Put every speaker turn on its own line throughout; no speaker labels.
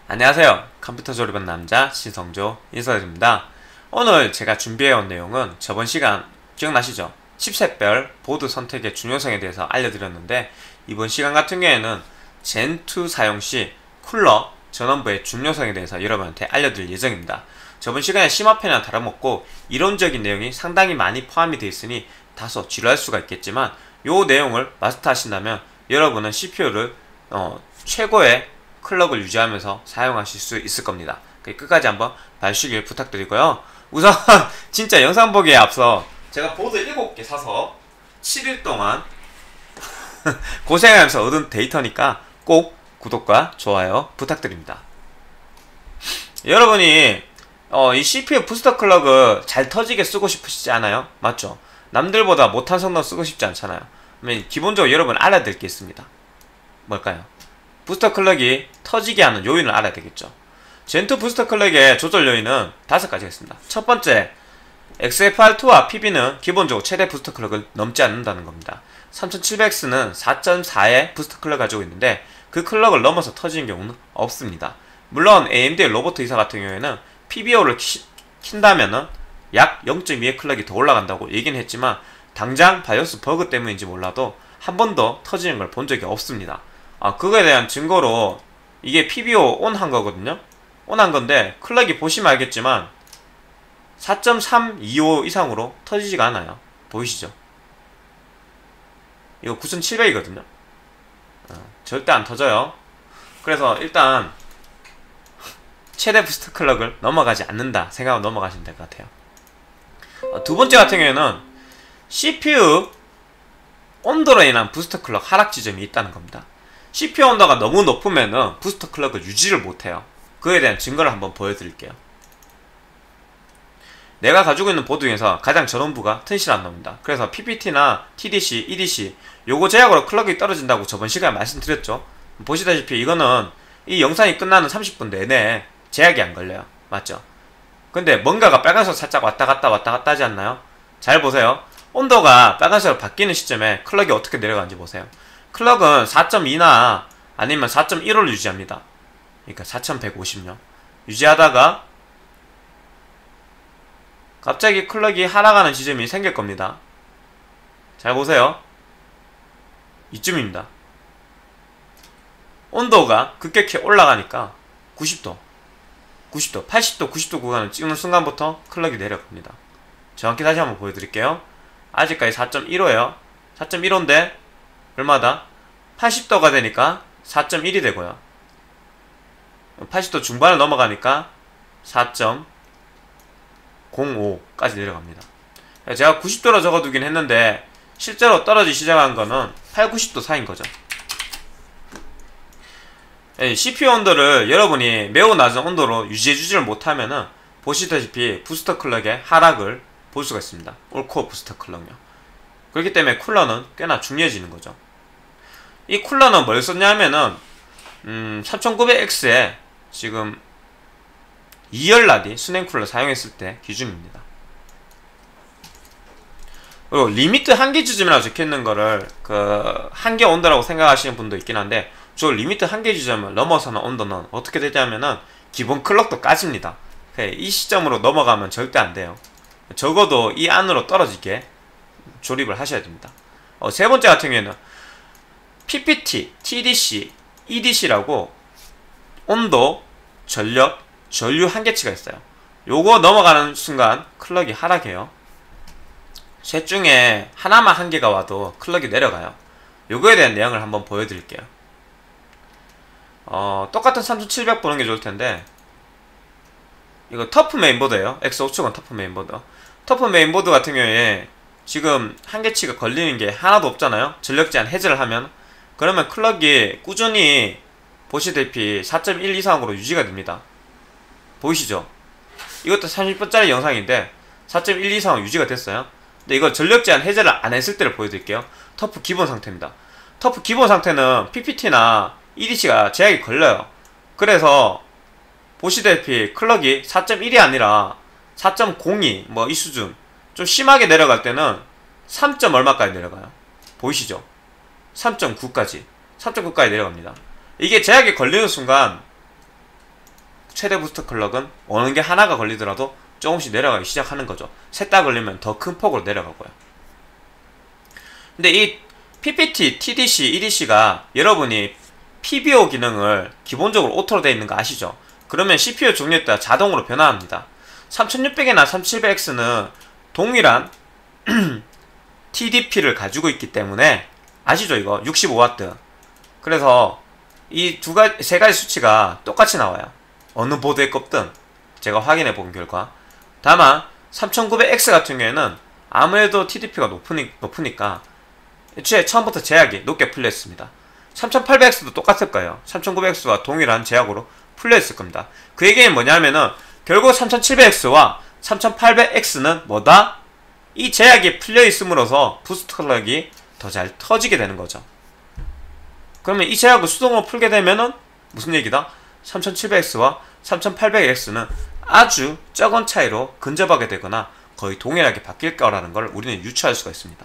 안녕하세요. 컴퓨터 조립한 남자 신성조 인사드립니다. 오늘 제가 준비해온 내용은 저번 시간 기억나시죠? 칩셋별 보드 선택의 중요성에 대해서 알려드렸는데, 이번 시간 같은 경우에는 젠2 사용 시 쿨러 전원부의 중요성에 대해서 여러분한테 알려드릴 예정입니다. 저번 시간에 심화편이랑 다름없고 이론적인 내용이 상당히 많이 포함이 되어 있으니 다소 지루할 수가 있겠지만, 이 내용을 마스터하신다면 여러분은 CPU를 최고의 클럭을 유지하면서 사용하실 수 있을 겁니다. 끝까지 한번 봐주시길 부탁드리고요. 우선 진짜 영상 보기에 앞서 제가 보드 7개 사서 7일 동안 고생하면서 얻은 데이터니까 꼭 구독과 좋아요 부탁드립니다. 여러분이 이 CPU 부스터 클럭을 잘 터지게 쓰고 싶으시지 않아요? 맞죠? 남들보다 못한 성능 쓰고 싶지 않잖아요. 그러면 기본적으로 여러분 알아야 될 게 있습니다. 뭘까요? 부스터 클럭이 터지게 하는 요인을 알아야 되겠죠. 젠2 부스터 클럭의 조절 요인은 5가지가 있습니다. 첫 번째, XFR2와 PB는 기본적으로 최대 부스터 클럭을 넘지 않는다는 겁니다. 3700X는 4.4의 부스터 클럭을 가지고 있는데 그 클럭을 넘어서 터지는 경우는 없습니다. 물론 AMD의 로버트 24 같은 경우에는 PBO를 킨다면은 약 0.2의 클럭이 더 올라간다고 얘기는 했지만, 당장 바이오스 버그 때문인지 몰라도 한 번도 터지는 걸 본 적이 없습니다. 그거에 대한 증거로 이게 PBO 온 한 거거든요. 온 한 건데 클럭이 보시면 알겠지만 4.325 이상으로 터지지가 않아요. 보이시죠? 이거 9700이거든요. 절대 안 터져요. 그래서 일단 최대 부스트 클럭을 넘어가지 않는다 생각하고 넘어가시면 될 것 같아요. 두 번째 같은 경우에는 CPU 온도로 인한 부스트 클럭 하락 지점이 있다는 겁니다. CPU 온도가 너무 높으면은 부스터 클럭을 유지를 못해요. 그에 대한 증거를 한번 보여드릴게요. 내가 가지고 있는 보드 중에서 가장 전원부가 튼실 안 나옵니다. 그래서 PPT나 TDC, EDC 요거 제약으로 클럭이 떨어진다고 저번 시간에 말씀드렸죠. 보시다시피 이거는 이 영상이 끝나는 30분 내내 제약이 안 걸려요. 맞죠? 근데 뭔가가 빨간색 살짝 왔다 갔다 하지 않나요? 잘 보세요. 온도가 빨간색으로 바뀌는 시점에 클럭이 어떻게 내려가는지 보세요. 클럭은 4.2나 아니면 4.15를 유지합니다. 그러니까 4150요. 유지하다가 갑자기 클럭이 하락하는 지점이 생길 겁니다. 잘 보세요. 이쯤입니다. 온도가 급격히 올라가니까 90도, 80도, 90도 구간을 찍는 순간부터 클럭이 내려갑니다. 정확히 다시 한번 보여드릴게요. 아직까지 4.15예요. 4.15인데 얼마다? 80도가 되니까 4.1이 되고요. 80도 중반을 넘어가니까 4.05까지 내려갑니다. 제가 90도로 적어두긴 했는데 실제로 떨어지기 시작한 거는 8, 90도 사이인 거죠. CPU 온도를 여러분이 매우 낮은 온도로 유지해주지를 못하면은 보시다시피 부스터 클럭의 하락을 볼 수가 있습니다. 올코어 부스터 클럭요. 그렇기 때문에 쿨러는 꽤나 중요해지는 거죠. 이 쿨러는 뭘 썼냐면은 3900X에 지금 2열라디 수냉 쿨러 사용했을 때 기준입니다. 그리고 리미트 한계 지점이라고 적혀있는 거를 한계 온도라고 생각하시는 분도 있긴 한데, 저 리미트 한계 지점을 넘어서는 온도는 어떻게 되냐면은 기본 클럭도 까집니다. 이 시점으로 넘어가면 절대 안 돼요. 적어도 이 안으로 떨어지게 조립을 하셔야 됩니다. 세 번째 같은 경우에는 PPT, TDC, EDC라고 온도, 전력, 전류 한계치가 있어요. 요거 넘어가는 순간 클럭이 하락해요. 셋 중에 하나만 한계가 와도 클럭이 내려가요. 요거에 대한 내용을 한번 보여드릴게요. 똑같은 3700 보는 게 좋을 텐데, 이거 터프 메인보드예요. X570 터프 메인보드. 터프 메인보드 같은 경우에 지금 한계치가 걸리는 게 하나도 없잖아요. 전력 제한 해제를 하면. 그러면 클럭이 꾸준히 보시다시피 4.1 이상으로 유지가 됩니다. 보이시죠? 이것도 30분짜리 영상인데 4.1 이상으로 유지가 됐어요. 근데 이거 전력 제한 해제를 안 했을 때를 보여드릴게요. 터프 기본 상태입니다. 터프 기본 상태는 PPT나 EDC가 제약이 걸려요. 그래서 보시다시피 클럭이 4.1이 아니라 4.02 뭐 이 수준, 좀 심하게 내려갈 때는 3. 얼마까지 내려가요. 보이시죠? 3.9까지 내려갑니다. 이게 제약이 걸리는 순간 최대 부스트 클럭은 어느 게 하나가 걸리더라도 조금씩 내려가기 시작하는 거죠. 셋 다 걸리면 더 큰 폭으로 내려가고요. 근데 이 PPT, TDC, EDC가 여러분이 PBO 기능을 기본적으로 오토로 되어 있는 거 아시죠? 그러면 CPU 종류에 따라 자동으로 변화합니다. 3600이나 3700X는 동일한 TDP를 가지고 있기 때문에 아시죠? 이거 65W. 그래서 이 세 가지 수치가 똑같이 나와요. 어느 보드에 꼽든 제가 확인해 본 결과. 다만 3900X 같은 경우에는 아무래도 TDP가 높으니까 애초에 처음부터 제약이 높게 풀려있습니다. 3800X도 똑같을 거예요. 3900X와 동일한 제약으로 풀려있을 겁니다. 그 얘기는 뭐냐면은 결국 3700X와 3800X는 뭐다? 이 제약이 풀려있음으로써 부스트 클럭이 더 잘 터지게 되는 거죠. 그러면 이 제약을 수동으로 풀게 되면은 무슨 얘기다? 3700X와 3800X는 아주 적은 차이로 근접하게 되거나 거의 동일하게 바뀔 거라는 걸 우리는 유추할 수가 있습니다.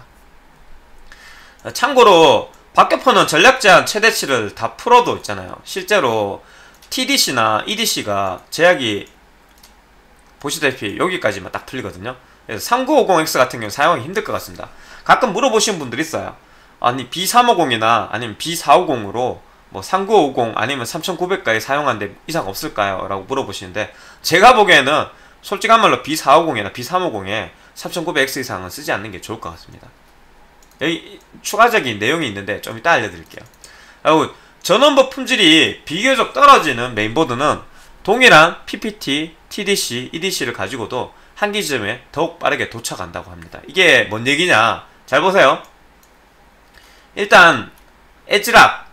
참고로 박격포는 전략 제한 최대치를 다 풀어도 있잖아요. 실제로 TDC나 EDC가 제약이 보시다시피 여기까지만 딱 풀리거든요. 그래서 3950X 같은 경우 사용하기 힘들 것 같습니다. 가끔 물어보시는 분들이 있어요. 아니 B350이나 아니면 B450으로 뭐 3950 아니면 3900까지 사용하는데 이상 없을까요? 라고 물어보시는데 제가 보기에는 솔직한 말로 B450이나 B350에 3900X 이상은 쓰지 않는 게 좋을 것 같습니다. 여기 추가적인 내용이 있는데 좀 이따 알려드릴게요. 전원부 품질이 비교적 떨어지는 메인보드는 동일한 PPT, TDC, EDC를 가지고도 한계 지점에 더욱 빠르게 도착한다고 합니다. 이게 뭔 얘기냐? 잘 보세요. 일단 에즈락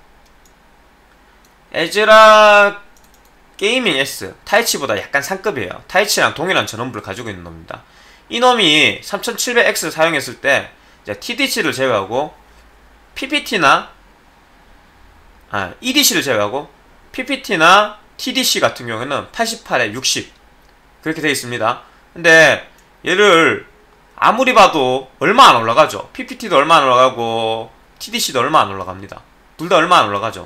게이밍 S 타이치보다 약간 상급이에요. 타이치랑 동일한 전원부를 가지고 있는 놈입니다. 이 놈이 3700X 사용했을 때 TDC를 제외하고 PPT나 EDC를 제외하고 PPT나 TDC 같은 경우에는 88에 60 그렇게 되어 있습니다. 근데 얘를 아무리 봐도 얼마 안 올라가죠. PPT도 얼마 안 올라가고 TDC도 얼마 안 올라갑니다. 둘 다 얼마 안 올라가죠.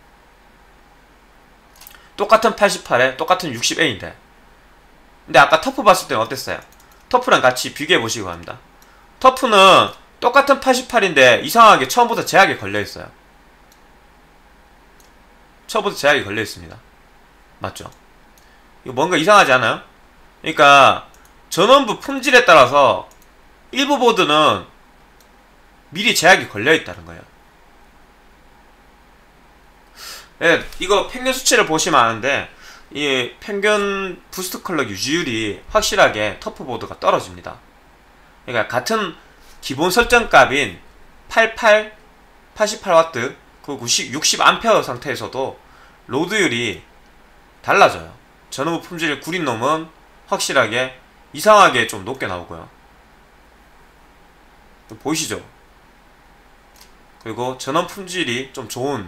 똑같은 88에 똑같은 60A인데 근데 아까 터프 봤을 때는 어땠어요? 터프랑 같이 비교해 보시기 바랍니다. 터프는 똑같은 88인데 이상하게 처음부터 제약이 걸려있어요. 처음부터 제약이 걸려있습니다. 맞죠? 이거 뭔가 이상하지 않아요? 그러니까 전원부 품질에 따라서 일부 보드는 미리 제약이 걸려있다는 거예요. 네, 이거 평균 수치를 보시면 아는데 이 평균 부스트 클럭 유지율이 확실하게 터프 보드가 떨어집니다. 그러니까 같은 기본 설정값인 88W 그 60A 상태에서도 로드율이 달라져요. 전원부 품질이 구린 놈은 확실하게 이상하게 좀 높게 나오고요. 보이시죠? 그리고 전원 품질이 좀 좋은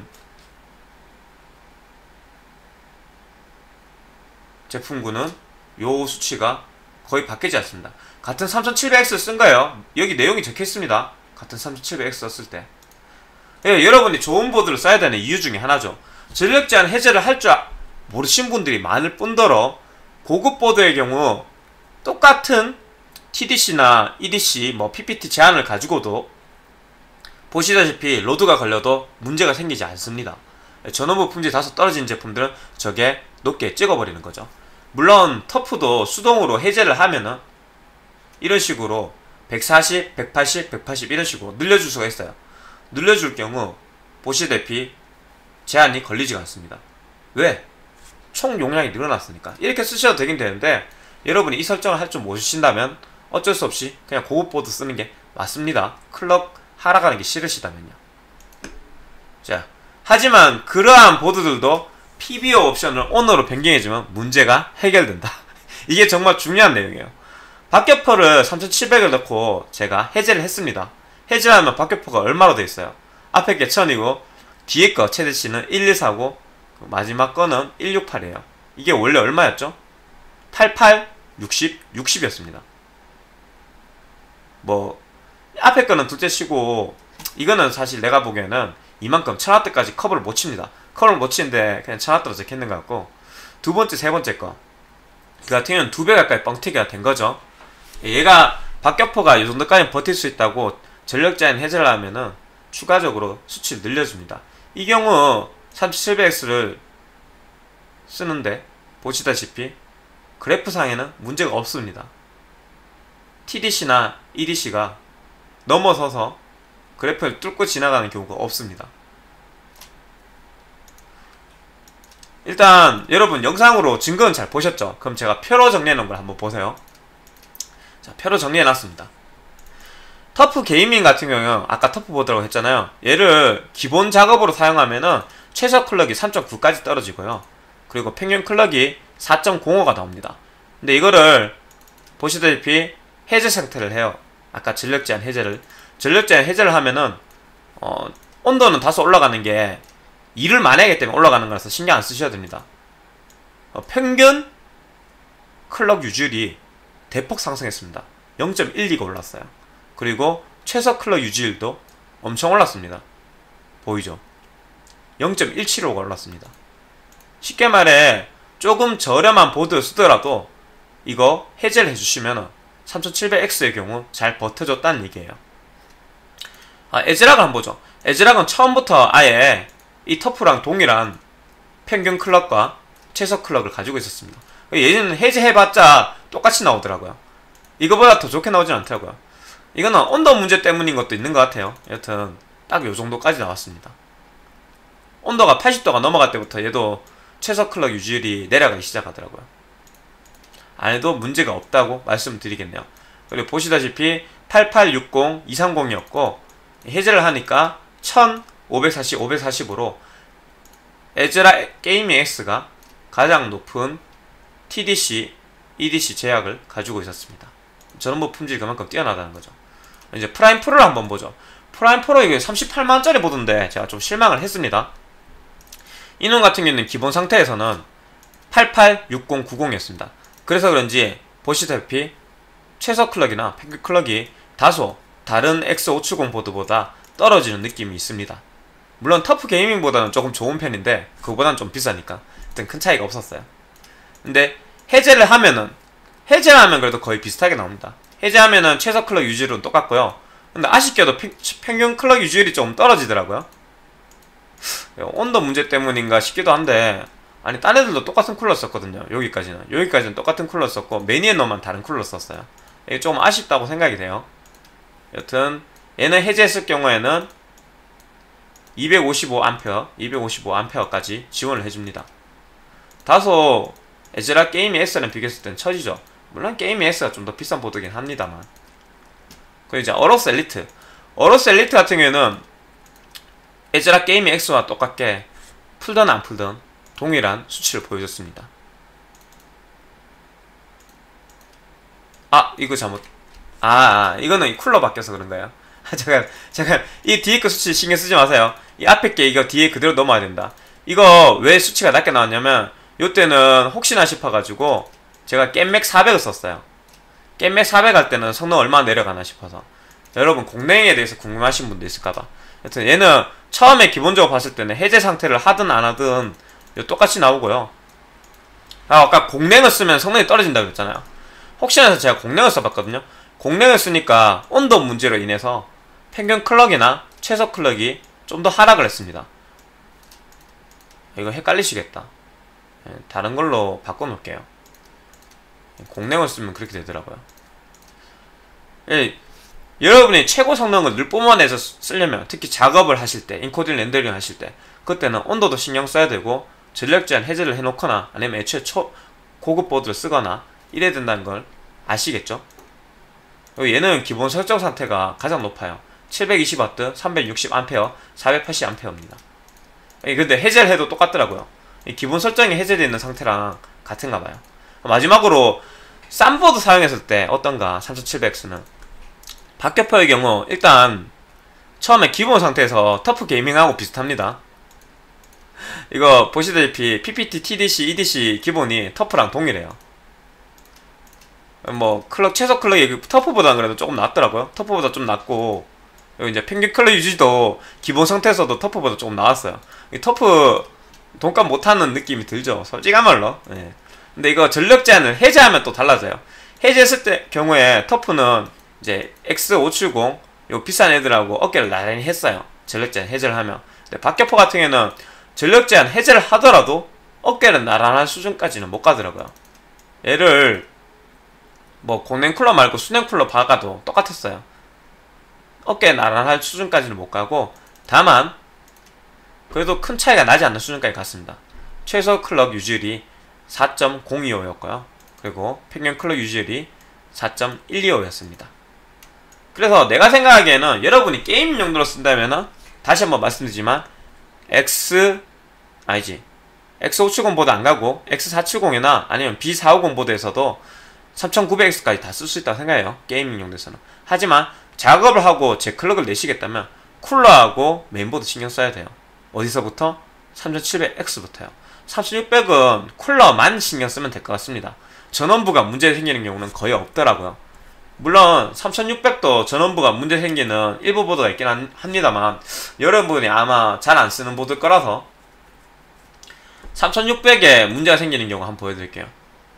제품군은 요 수치가 거의 바뀌지 않습니다. 같은 3700X 쓴 거예요. 여기 내용이 적혀 있습니다. 같은 3700X 썼을 때. 예, 여러분이 좋은 보드를 써야 되는 이유 중에 하나죠. 전력 제한 해제를 할 줄 모르신 분들이 많을 뿐더러 고급 보드의 경우 똑같은 TDC나 EDC, 뭐 PPT 제한을 가지고도 보시다시피 로드가 걸려도 문제가 생기지 않습니다. 전원부 품질이 다소 떨어진 제품들은 저게 높게 찍어버리는 거죠. 물론 터프도 수동으로 해제를 하면은 이런 식으로 140, 180, 180 이런 식으로 늘려줄 수가 있어요. 늘려줄 경우 보시다시피 제한이 걸리지가 않습니다. 왜? 총 용량이 늘어났으니까. 이렇게 쓰셔도 되긴 되는데 여러분이 이 설정을 할 줄 모르신다면 어쩔 수 없이 그냥 고급 보드 쓰는 게 맞습니다. 클럭 하락하는 게 싫으시다면요. 자, 하지만 그러한 보드들도 PBO 옵션을 ON으로 변경해주면 문제가 해결된다. 이게 정말 중요한 내용이에요. 박격포를 3700을 넣고 제가 해제를 했습니다. 해제하면 박격포가 얼마로 되어 있어요? 앞에 게 1000이고 뒤에 거 최대치는 1149, 마지막 거는 168이에요. 이게 원래 얼마였죠? 88, 60, 60이었습니다. 뭐 앞에 거는 둘째 치고 이거는 사실 내가 보기에는 이만큼 1000W까지 커버를 못 칩니다. 커버를 못 치는데 그냥 1000W로 적혀있는 것 같고 두 번째, 세 번째 거. 그 같은 경우는 2배 가까이 뻥튀기가 된 거죠. 얘가 박격포가 이 정도까지 버틸 수 있다고 전력 제한 해제를 하면은 추가적으로 수치를 늘려줍니다. 이 경우 3700X를 쓰는데 보시다시피 그래프상에는 문제가 없습니다. TDC나 EDC가 넘어서서 그래프를 뚫고 지나가는 경우가 없습니다. 일단 여러분 영상으로 증거는 잘 보셨죠? 그럼 제가 표로 정리해놓은 걸 한번 보세요. 자, 표로 정리해놨습니다. 터프 게이밍 같은 경우는 아까 터프 보드라고 했잖아요. 얘를 기본 작업으로 사용하면은 최저 클럭이 3.9까지 떨어지고요. 그리고 평균 클럭이 4.05가 나옵니다. 근데 이거를 보시다시피 해제 상태를 해요. 아까 전력 제한 해제를 하면은 온도는 다소 올라가는 게 일을 많이 하기 때문에 올라가는 거라서 신경 안 쓰셔도 됩니다. 평균 클럭 유지율이 대폭 상승했습니다. 0.12가 올랐어요. 그리고 최소 클럭 유지율도 엄청 올랐습니다. 보이죠? 0.175가 올랐습니다. 쉽게 말해 조금 저렴한 보드 쓰더라도 이거 해제를 해주시면 3700X의 경우 잘 버텨줬다는 얘기예요. 에즈락을 한번 보죠. 에즈락은 처음부터 아예 이 터프랑 동일한 평균 클럭과 최소 클럭을 가지고 있었습니다. 얘는 해제해봤자 똑같이 나오더라고요. 이거보다 더 좋게 나오진 않더라고요. 이거는 온도 문제 때문인 것도 있는 것 같아요. 여튼 딱 요 정도까지 나왔습니다. 온도가 80도가 넘어갈 때부터 얘도 최소 클럭 유지율이 내려가기 시작하더라고요. 안에도 문제가 없다고 말씀드리겠네요. 그리고 보시다시피 8860, 230이었고 해제를 하니까 1540, 540으로 에즈라 게이밍 X가 가장 높은 TDC, EDC 제약을 가지고 있었습니다. 전원부 품질이 그만큼 뛰어나다는 거죠. 이제 프라임 프로를 한번 보죠. 프라임 프로 이게 38만원짜리 보던데 제가 좀 실망을 했습니다. 이놈 같은 경우는 기본 상태에서는 886090이었습니다. 그래서 그런지 보시다시피 최소 클럭이나 평균 클럭이 다소 다른 X570 보드보다 떨어지는 느낌이 있습니다. 물론 터프 게이밍보다는 조금 좋은 편인데 그거보다는 좀 비싸니까 일단 큰 차이가 없었어요. 근데 해제를 하면 그래도 거의 비슷하게 나옵니다. 해제하면은 최소 클럭 유지율은 똑같고요. 근데 아쉽게도 평균 클럭 유지율이 조금 떨어지더라고요. 온도 문제 때문인가 싶기도 한데 아니 딴 애들도 똑같은 쿨러 썼거든요. 여기까지는 똑같은 쿨러 썼고 매니에너만 다른 쿨러 썼어요. 이게 조금 아쉽다고 생각이 돼요. 여튼 얘는 해제했을 경우에는 255A까지 지원을 해줍니다. 다소 에즈락 게이밍 S랑 비교했을 땐 처지죠. 물론 게이밍 S가 좀 더 비싼 보드긴 합니다만. 그리고 이제 어로스 엘리트 같은 경우에는 에즈락 게이밍 X와 똑같게 풀던 안 풀던 동일한 수치를 보여줬습니다. 이거 잘못 이거는 쿨러 바뀌어서 그런가요? 잠깐 이 뒤에 거 수치 신경 쓰지 마세요. 이 앞에 게 이거 뒤에 그대로 넘어야 된다. 이거 왜 수치가 낮게 나왔냐면 요때는 혹시나 싶어가지고 제가 겜맥 400을 썼어요. 겜맥 400 할 때는 성능 얼마나 내려가나 싶어서. 여러분 공랭에 대해서 궁금하신 분도 있을까봐. 여튼 얘는 처음에 기본적으로 봤을 때는 해제 상태를 하든 안 하든 똑같이 나오고요. 아까 공랭을 쓰면 성능이 떨어진다고 그랬잖아요. 혹시나 해서 제가 공랭을 써봤거든요. 공랭을 쓰니까 온도 문제로 인해서 평균 클럭이나 최소 클럭이 좀 더 하락을 했습니다. 이거 헷갈리시겠다. 다른 걸로 바꿔놓을게요. 공랭을 쓰면 그렇게 되더라고요. 여러분이 최고 성능을 늘 뿜어내서 쓰려면 특히 작업을 하실 때, 인코딩 렌더링 하실 때 그때는 온도도 신경 써야 되고 전력 제한 해제를 해놓거나 아니면 애초에 고급 보드를 쓰거나 이래야 된다는 걸 아시겠죠? 얘는 기본 설정 상태가 가장 높아요. 720W, 360A, 480A입니다. 근데 해제를 해도 똑같더라고요. 기본 설정이 해제되어 있는 상태랑 같은가 봐요. 마지막으로 싼 보드 사용했을 때 어떤가 3700X는 박격포의 경우 일단 처음에 기본 상태에서 터프 게이밍하고 비슷합니다. 이거 보시다시피 PPT, TDC, EDC 기본이 터프랑 동일해요. 뭐 클럭 최소 클럭이 터프보다는 그래도 조금 낫더라고요. 터프보다 좀 낫고 여기 이제 평균 클럭 유지도 기본 상태에서도 터프보다 조금 나았어요. 이 터프 돈값 못하는 느낌이 들죠. 솔직한 말로. 예. 근데 이거 전력 제한을 해제하면 또 달라져요. 해제했을 때 경우에 터프는 이제 X570 요 비싼 애들하고 어깨를 나란히 했어요. 전력 제한 해제를 하면. 근데 박격포 같은 경우에는 전력 제한 해제를 하더라도 어깨는 나란한 수준까지는 못 가더라고요. 얘를 뭐 공냉 쿨러 말고 수냉 쿨러 박아도 똑같았어요. 어깨 나란한 수준까지는 못 가고, 다만 그래도 큰 차이가 나지 않는 수준까지 갔습니다. 최소 클럭 유지율이 4.025였고요. 그리고 평균 클럭 유지율이 4.125였습니다. 그래서 내가 생각하기에는 여러분이 게임 용도로 쓴다면은 다시 한번 말씀드리지만 X570 보드 안 가고 X470이나 아니면 B450 보드에서도 3900X까지 다 쓸 수 있다고 생각해요. 게이밍 용도에서는. 하지만 작업을 하고 제 클럭을 내시겠다면 쿨러하고 메인보드 신경 써야 돼요. 어디서부터? 3700X부터요. 3600은 쿨러만 신경 쓰면 될 것 같습니다. 전원부가 문제 생기는 경우는 거의 없더라고요. 물론 3600도 전원부가 문제 생기는 일부 보드가 있긴 합니다만 여러분이 아마 잘 안 쓰는 보드일 거라서 3600에 문제가 생기는 경우 한번 보여드릴게요.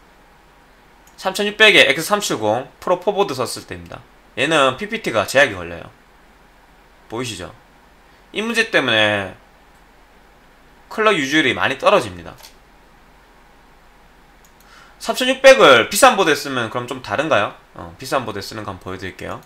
3600에 X370 프로 4보드 썼을 때입니다. 얘는 PPT가 제약이 걸려요. 보이시죠? 이 문제 때문에 클럭 유지율이 많이 떨어집니다. 3600을 비싼 보드에 쓰면 그럼 좀 다른가요? 비싼 보드에 쓰는 거 한번 보여드릴게요.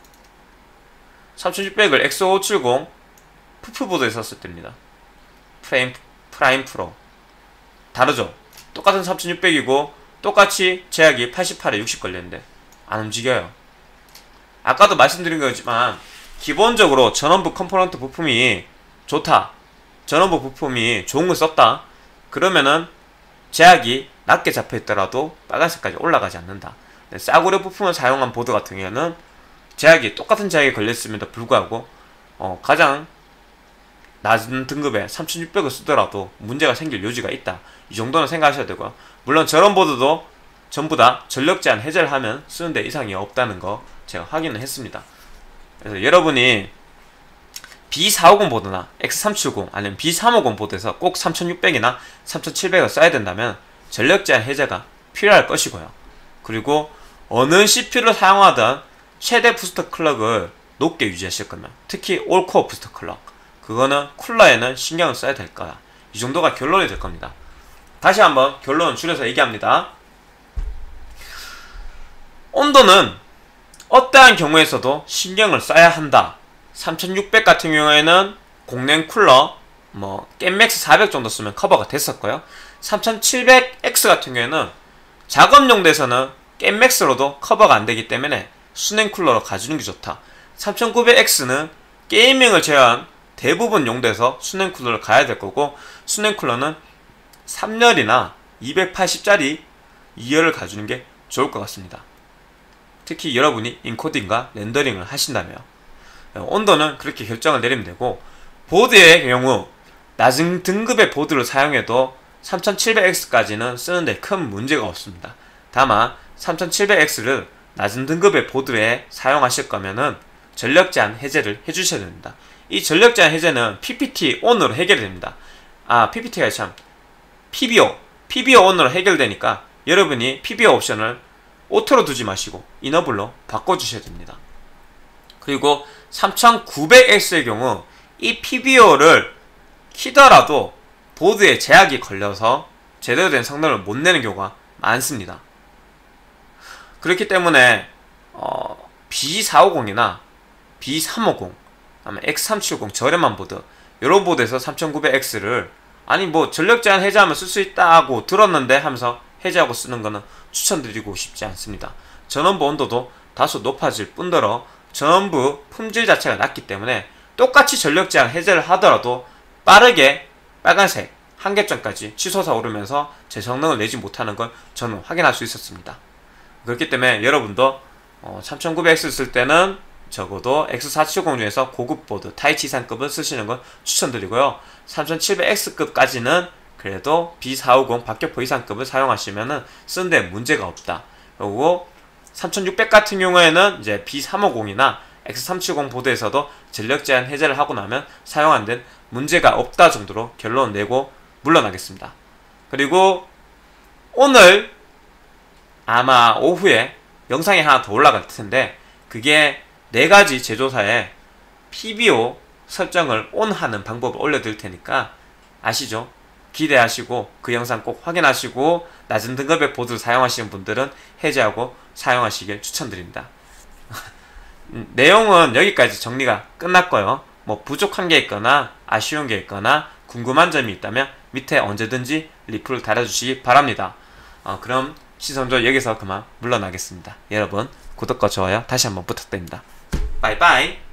3600을 X570 푸프 보드에 썼을 때입니다. 프라임 프로 다르죠? 똑같은 3600이고 똑같이 제약이 88에 60 걸렸는데 안 움직여요. 아까도 말씀드린 거지만 기본적으로 전원부 컴포넌트 부품이 좋다, 전원부 부품이 좋은 걸 썼다, 그러면은 제약이 낮게 잡혀있더라도 빨간색까지 올라가지 않는다. 싸구려 부품을 사용한 보드 같은 경우에는 제약이 똑같은 제약이 걸렸음에도 불구하고 가장 낮은 등급의 3600을 쓰더라도 문제가 생길 여지가 있다. 이 정도는 생각하셔야 되고요. 물론 저런 보드도 전부 다 전력 제한 해제를 하면 쓰는데 이상이 없다는 거 제가 확인을 했습니다. 그래서 여러분이 B450 보드나 X370 아니면 B350 보드에서 꼭 3600이나 3700을 써야 된다면 전력 제한 해제가 필요할 것이고요. 그리고 어느 CPU를 사용하든 최대 부스터 클럭을 높게 유지하실 거면, 특히 올코어 부스터 클럭, 그거는 쿨러에는 신경을 써야 될 거야. 이 정도가 결론이 될 겁니다. 다시 한번 결론 줄여서 얘기합니다. 온도는 어떠한 경우에서도 신경을 써야 한다. 3600 같은 경우에는 공냉 쿨러 겜맥스 400 정도 쓰면 커버가 됐었고요. 3700X 같은 경우에는 작업 용도에서는 겜맥스로도 커버가 안 되기 때문에 수냉 쿨러로 가주는 게 좋다. 3900X는 게이밍을 제외한 대부분 용도에서 수냉 쿨러를 가야 될 거고, 수냉 쿨러는 3열이나 280짜리 2열을 가주는 게 좋을 것 같습니다. 특히 여러분이 인코딩과 렌더링을 하신다면 온도는 그렇게 결정을 내리면 되고, 보드의 경우 낮은 등급의 보드를 사용해도 3700X까지는 쓰는데 큰 문제가 없습니다. 다만 3700X를 낮은 등급의 보드에 사용하실 거면은 전력 제한 해제를 해주셔야 됩니다. 이 전력 제한 해제는 PPT 온으로 해결이 됩니다. PPT가 참 PBO 온으로 해결되니까 여러분이 PBO 옵션을 오토로 두지 마시고 이너블로 바꿔주셔야 됩니다. 그리고 3900X의 경우 이 PBO를 키더라도 보드에 제약이 걸려서 제대로 된 성능을 못 내는 경우가 많습니다. 그렇기 때문에 B450이나 B350 X370 저렴한 보드, 이런 보드에서 3900X를 전력 제한 해제하면 쓸 수 있다고 들었는데 하면서 해제하고 쓰는 거는 추천드리고 싶지 않습니다. 전원부 온도도 다소 높아질 뿐더러 전원부 품질 자체가 낮기 때문에 똑같이 전력 제한 해제를 하더라도 빠르게 빨간색 한계점까지 치솟아 오르면서 제 성능을 내지 못하는 걸 저는 확인할 수 있었습니다. 그렇기 때문에 여러분도 3900X 쓸 때는 적어도 X470 중에서 고급 보드 타이치 이상급을 쓰시는 걸 추천드리고요. 3700X급까지는 그래도 B450 박격포 이상급을 사용하시면은 쓰는데 문제가 없다. 그리고 3600 같은 경우에는 이제 B350이나 X370 보드에서도 전력 제한 해제를 하고 나면 사용 안 된 문제가 없다 정도로 결론 내고 물러나겠습니다. 그리고 오늘 아마 오후에 영상이 하나 더 올라갈 텐데 그게 4가지 제조사에 PBO 설정을 ON하는 방법을 올려드릴 테니까 아시죠? 기대하시고 그 영상 꼭 확인하시고 낮은 등급의 보드를 사용하시는 분들은 해제하고 사용하시길 추천드립니다. 내용은 여기까지 정리가 끝났고요. 뭐 부족한 게 있거나 아쉬운 게 있거나 궁금한 점이 있다면 밑에 언제든지 리플을 달아주시기 바랍니다. 그럼 시선조 여기서 그만 물러나겠습니다. 여러분 구독과 좋아요 다시 한번 부탁드립니다. 빠이빠이.